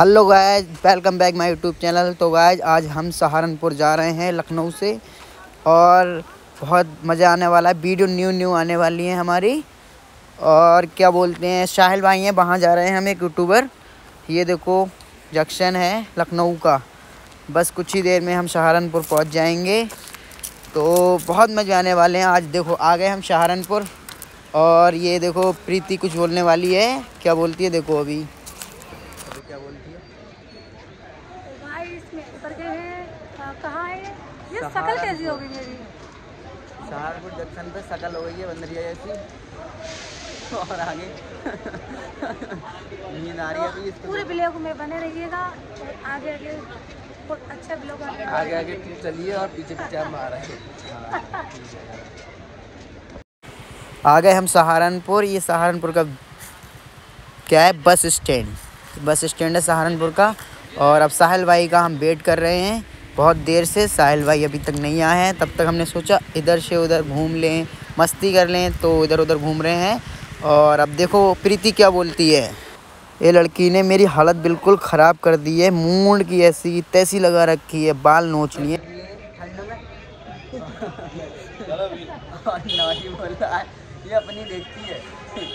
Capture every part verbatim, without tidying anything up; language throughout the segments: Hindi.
Hello guys, welcome back my YouTube channel. तो गाइज आज हम सहारनपुर जा रहे हैं लखनऊ से, और बहुत मज़ा आने वाला है। वीडियो न्यू न्यू आने वाली है हमारी। और क्या बोलते हैं, साहिल भाई हैं, वहाँ जा रहे हैं हम, एक यूट्यूबर। ये देखो जंक्शन है लखनऊ का। बस कुछ ही देर में हम सहारनपुर पहुँच जाएंगे। तो बहुत मज़े आने वाले हैं। आज देखो आ गए हम सहारनपुर। और ये देखो प्रीति कुछ बोलने वाली है। क्या बोलती है देखो अभी क्या बोलती है। भाई इसमें उतर गए हैं। कहाँ है ये? शकल कैसी होगी मेरी? सहारनपुर जंक्शन पे शकल हो गई है बंदरिया जैसी। और आगे नींद आ रही है अभी। तो पूरे ब्लॉग में बने रहिएगा और आगे आगे बहुत अच्छा ब्लॉग आगे आगे आगे चलिए और पीछे पीछे हम आ रहे हैं। आ गए हम सहारनपुर। ये सहारनपुर का क्या है, बस स्टैंड। बस स्टैंड है सहारनपुर का। और अब साहिल भाई का हम वेट कर रहे हैं बहुत देर से। साहिल भाई अभी तक नहीं आए हैं। तब तक हमने सोचा इधर से उधर घूम लें, मस्ती कर लें, तो इधर उधर घूम रहे हैं। और अब देखो प्रीति क्या बोलती है। ये लड़की ने मेरी हालत बिल्कुल ख़राब कर दी है। मूड की ऐसी तैसी लगा रखी है, बाल नोच लिए। ये अपनी देखती है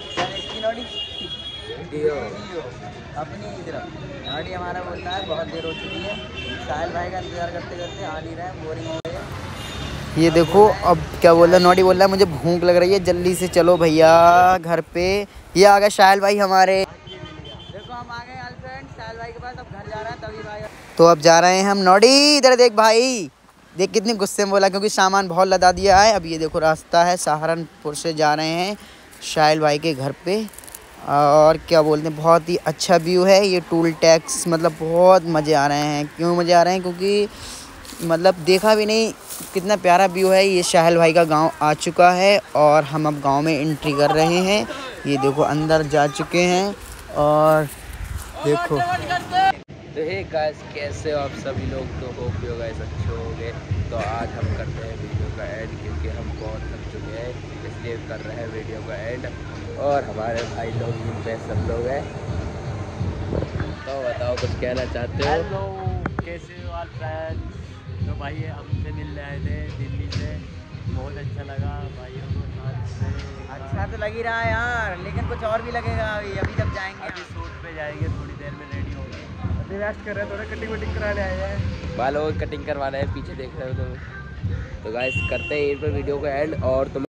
अपनी तरफ। नाड़ी हमारा बोल रहा है बहुत देर हो चुकी है, साहिल भाई का इंतजार करते करते आ नहीं रहा है, बोरिंग हो गया। ये देखो अब क्या बोल रहा है, नोडी बोल रहा है मुझे भूख लग रही है, जल्दी से चलो भैया घर पे। ये आ गए साहिल भाई हमारे। देखो हम आ गए गर्लफ्रेंड साहिल भाई के पास। अब घर जा रहे हैं तभी भाई। तो अब जा रहे हैं हम। नोडी इधर देख भाई, देख कितने गुस्से में बोला, क्योंकि सामान बहुत लदा दिया है। अब ये देखो रास्ता है, सहारनपुर से जा रहे हैं साहिल भाई के घर पे। और क्या बोलते हैं, बहुत ही अच्छा व्यू है ये। टूल टैक्स मतलब बहुत मज़े आ रहे हैं। क्यों मज़े आ रहे हैं? क्योंकि मतलब देखा भी नहीं कितना प्यारा व्यू है। ये साहिल भाई का गांव आ चुका है और हम अब गांव में एंट्री कर रहे हैं। ये देखो अंदर जा चुके हैं। और देखो तो हे गाइस, कैसे हो आप सभी लोग? तो होप यू गाइस अच्छे होंगे। तो आज हम करते हैं वीडियो का एंड, क्योंकि हम बहुत थक चुके हैं, इसलिए कर रहे हैं वीडियो का एंड। और हमारे भाई लोग भी सब लोग हैं। तो बताओ कुछ कहना चाहते हो? हेलो, कैसे हो आप फ्रेंड्स? तो भाई हमसे मिल रहे थे दिल्ली से, बहुत अच्छा लगा भाइयों को साथ में। अच्छा तो लग ही रहा है यार, लेकिन कुछ और भी लगेगा अभी अभी जब जाएंगे। अभी शूट पे जाएंगे, थोड़ी देर में रेडी होंगे। अभी रेस्ट कर रहे हैं, थोड़ा कटिंग वटिंग कराने आए हैं। बालों को कटिंग करवाना है, पीछे देख रहे हो तो। तो गाइस करते हैं इन पर वीडियो को एंड। और तुम